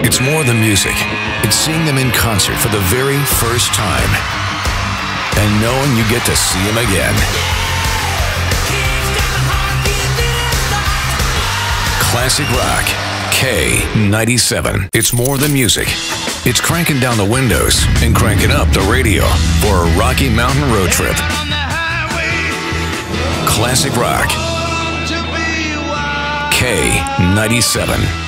It's more than music. It's seeing them in concert for the very first time and knowing you get to see them again. Classic Rock, K97. It's more than music. It's cranking down the windows and cranking up the radio for a Rocky Mountain road trip. Classic Rock, K97.